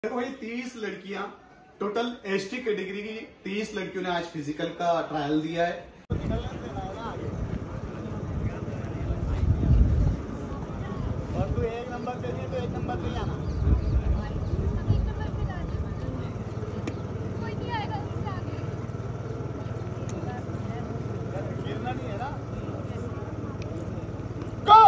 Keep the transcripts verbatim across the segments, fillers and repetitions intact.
वही तीस लड़कियां टोटल एसटी कैटेगरी की तीस लड़कियों ने आज फिजिकल का ट्रायल दिया है। और तू एक नंबर पे नहीं तो एक नंबर पे आना। कोई नहीं आएगा उससे आगे। गिरना नहीं है ना। गो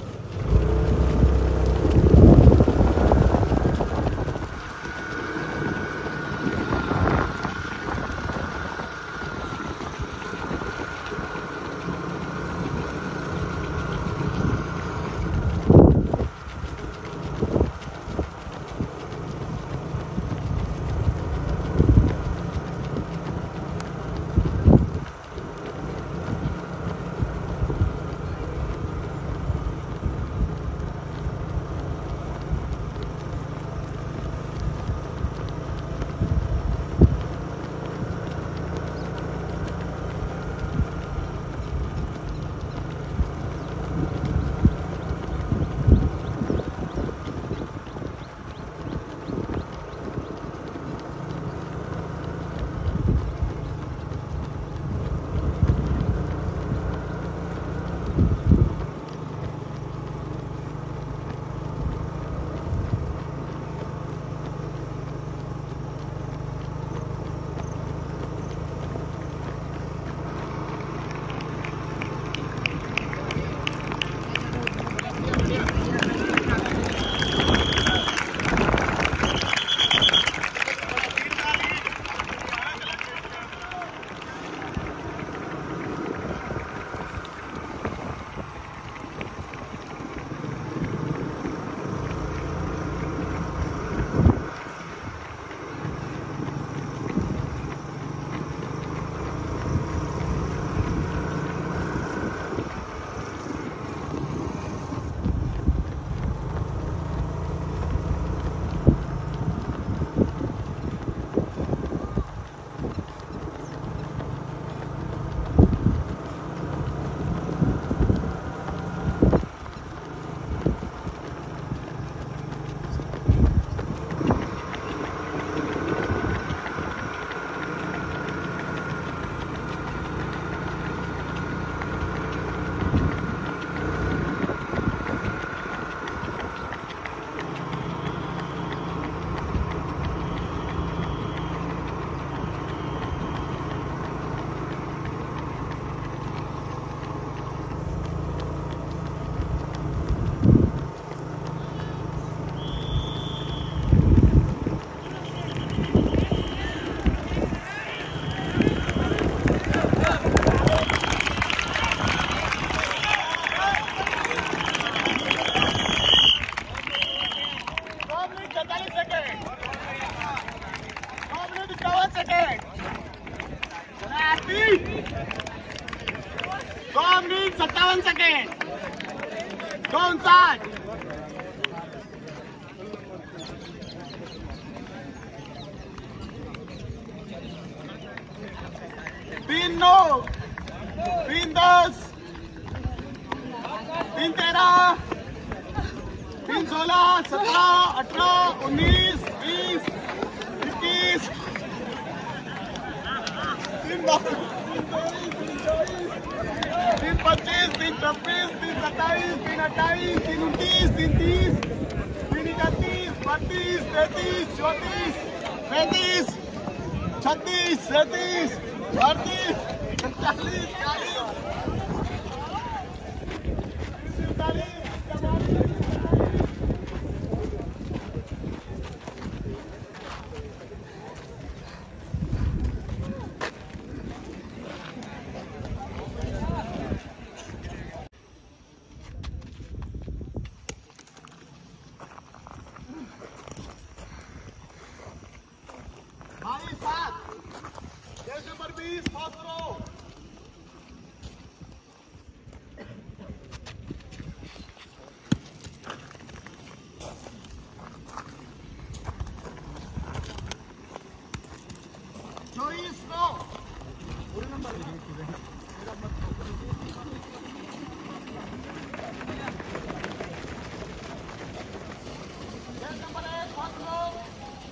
सत्तावन सेकेंड कौन साठ तीन नौ तीन दस तीन तेरह तीन सोलह सत्रह अठारह उन्नीस बीस इक्कीस तीन तीन पच्चीस तीन छब्बीस तीन सत्ताईस तीन अट्ठाईस तीन उनतीस तीन तीस तीन इकतीस बत्तीस तैतीस चौंतीस पैंतीस छत्तीस सैंतीस अड़तीस चालीस चालीस नंबर बीस फास्ट्रो चौबीस नो पूरे नंबर नंबर एक फास्ट्रो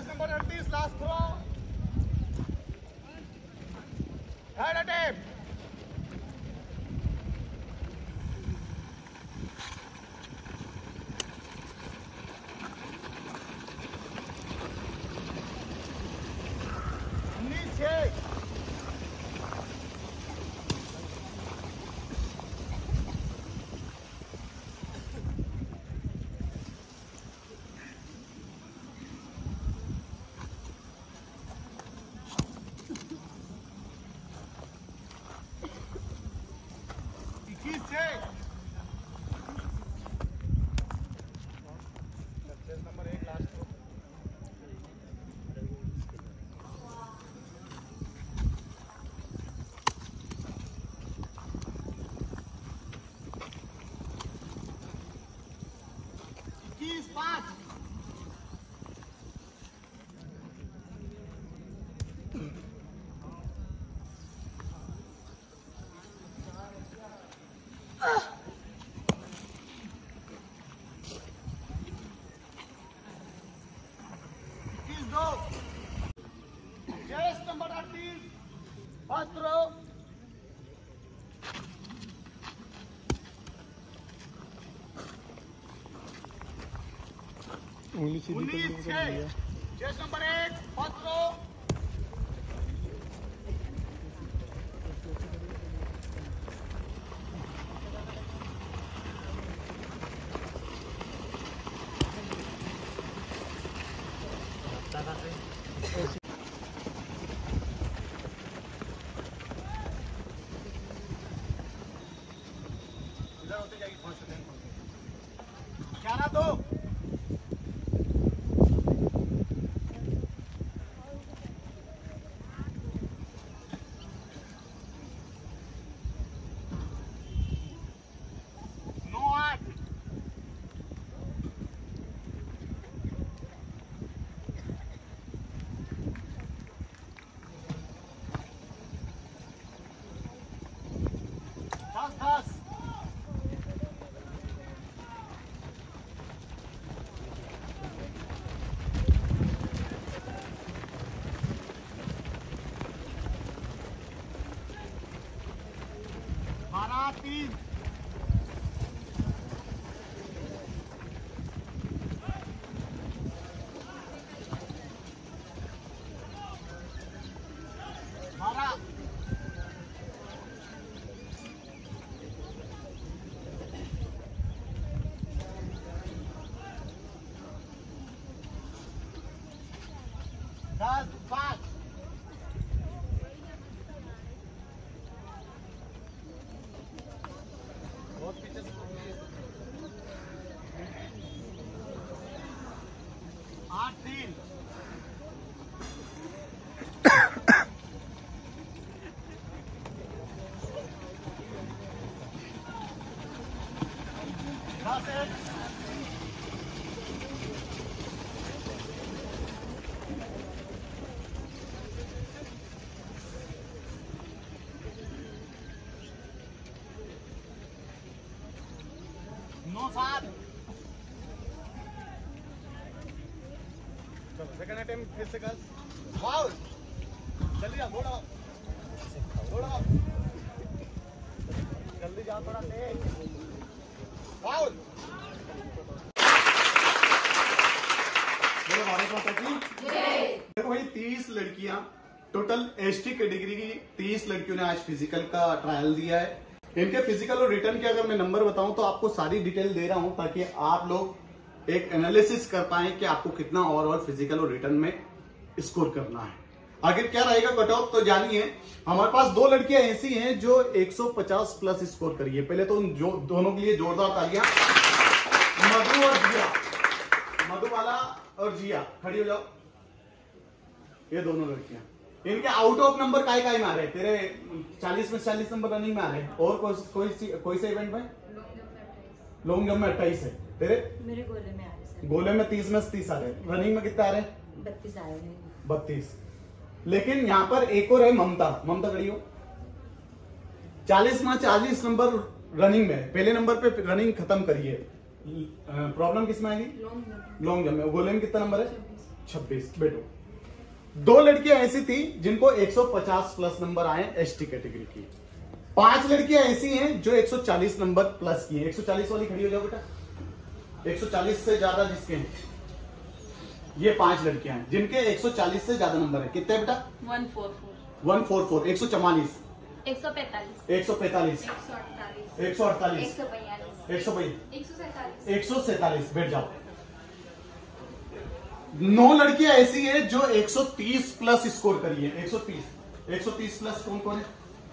Just number अड़तीस, last throw. Third attempt. उन्नीस छह. इक्कीस छह. नंबर एक लास्ट थ्रो. इक्कीस पाँच. इक्कीस दो. Just number अड़तीस. First throw. उन्नीस छह. Just number eight. First throw. इधर होते जाएगी फर्स्ट अटेम्प्ट. ग्यारह दो. नौ आठ. दस दस. बारह तीन. बारह. दस पाँच. बहुत पीछे से आठ तीन. दस एक. नौ सात. चलो सेकंड अटेम्प्ट फिर से कर. फाउल. जल्दी जा. थोड़ा थोड़ा जल्दी जा. थोड़ा तेज. फाउल. बोलो भारत माता की जय. देखो भाई तीस लड़कियां टोटल एसटी कैटेगरी की तीस लड़कियों ने आज फिजिकल का ट्रायल दिया है. इनके फिजिकल और रिटर्न के अगर मैं नंबर बताऊं तो आपको सारी डिटेल दे रहा हूं ताकि आप लोग एक एनालिसिस कर पाए कि आपको कितना ओवरऑल फिजिकल और रिटर्न में स्कोर करना है. आगे क्या रहेगा कट ऑफ तो जानिए. हमारे पास दो लड़कियां ऐसी हैं जो एक सौ पचास प्लस स्कोर करी है. पहले तो उन जो दोनों के लिए जोरदार तालियां. मधु और जिया. मधुबाला और जिया खड़ी हो जाओ. ये दोनों लड़कियां. इनके आउट ऑफ नंबर काय काय में आ रहे. तेरे चालीस में चालीस नंबर रनिंग में आ रहे हैं. और कोई कोई कोई से इवेंट में लॉन्ग जंप में अट्ठाईस है. तेरे मेरे गोले में आ रहे सर. गोले में तीस में तीस आ रहे हैं. रनिंग में कितना आ रहे हैं. बत्तीस आए हैं. बत्तीस. लेकिन यहाँ पर एक और है ममता. ममता खड़ी हो. चालीस में चालीस नंबर रनिंग में. पहले नंबर पे रनिंग खत्म करिए. प्रॉब्लम किसमें आएगी. लॉन्ग जंप में. गोले में कितना नंबर है. छब्बीस। बैठो। दो लड़कियां ऐसी थी जिनको एक सौ पचास प्लस नंबर आए एसटी कैटेगरी की। पांच लड़कियां ऐसी हैं जो एक सौ चालीस नंबर प्लस की हैं। एक सौ चालीस वाली खड़ी हो जाओ बेटा। एक सौ चालीस से ज्यादा जिसके हैं, ये पांच लड़कियां हैं जिनके एक सौ चालीस से ज्यादा नंबर है। कितने बेटा? One four four one four four एक सौ चवालीस, एक सौ पैंतालीस, एक सौ पैंतालीस, एक सौ अड़तालीस, एक सौ अड़तालीस, एक सौ बयालीस, एक सौ एक सौ सैंतालीस, एक सौ सैतालीस। बैठ जाओ। नौ लड़कियां ऐसी है जो एक सौ तीस प्लस स्कोर करी है। एक सौ तीस, एक सौ तीस प्लस कौन कौन है?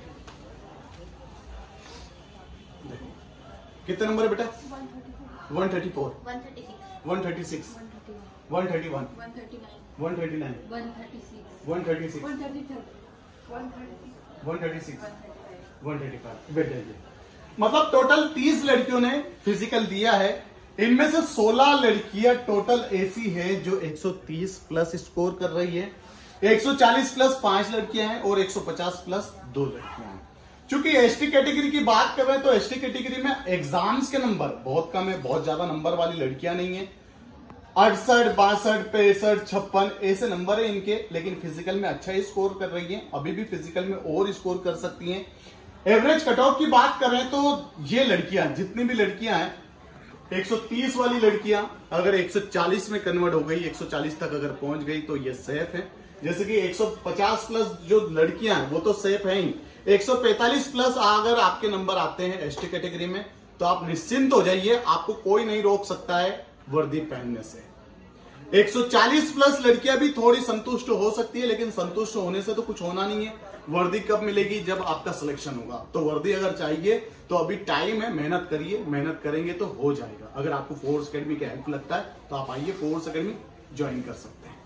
कितने नंबर है बेटा? One thirty four, one thirty six, one thirty six, one thirty one thirty one, one, one thirty nine, one thirty nine, one thirty six, one thirty six, one thirty three, one thirty six, one thirty six, one thirty five. One thirty five. बैठ जाइए। मतलब total तीस लड़कियों ने physical दिया है। इनमें से सोलह लड़कियां टोटल ऐसी है जो एक सौ तीस प्लस स्कोर कर रही है। एक सौ चालीस प्लस पांच लड़कियां हैं और एक सौ पचास प्लस दो लड़कियां हैं। चूंकि एसटी कैटेगरी की बात कर रहे हैं तो एसटी कैटेगरी में एग्जाम्स के नंबर बहुत कम है, बहुत ज्यादा नंबर वाली लड़कियां नहीं है। अड़सठ, बासठ, पैंसठ, छप्पन ऐसे नंबर है इनके, लेकिन फिजिकल में अच्छा ही स्कोर कर रही है। अभी भी फिजिकल में और स्कोर कर सकती हैं। एवरेज कट ऑफ की बात कर रहे हैं तो ये लड़कियां, जितनी भी लड़कियां हैं, एक सौ तीस वाली लड़कियां अगर एक सौ चालीस में कन्वर्ट हो गई, एक सौ चालीस तक अगर पहुंच गई तो ये सेफ है। जैसे कि एक सौ पचास प्लस जो लड़कियां हैं वो तो सेफ है ही। एक सौ पैंतालीस प्लस अगर आपके नंबर आते हैं एसटी कैटेगरी में तो आप निश्चिंत हो जाइए, आपको कोई नहीं रोक सकता है वर्दी पहनने से। एक सौ चालीस प्लस लड़कियां भी थोड़ी संतुष्ट हो सकती है, लेकिन संतुष्ट होने से तो कुछ होना नहीं है। वर्दी कब मिलेगी? जब आपका सिलेक्शन होगा। तो वर्दी अगर चाहिए तो अभी टाइम है, मेहनत करिए, मेहनत करेंगे तो हो जाएगा। अगर आपको फोर्स एकेडमी का हेल्प लगता है तो आप आइए, फोर्स एकेडमी ज्वाइन कर सकते हैं।